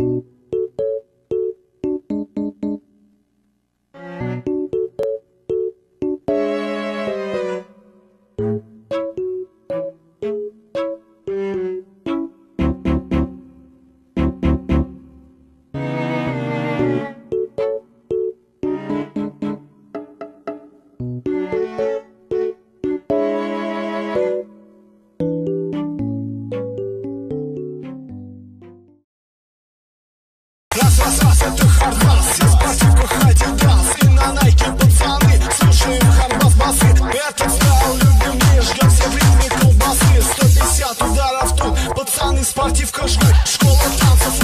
Раз, это хардбас, все спортивку Адидас. И на Найке пацаны, слушаем хардбас басы. Этот стайл любим мы, ждем все в ритме колбасы. 150 ударов тут, пацаны, спортивка жгут. Школа танцев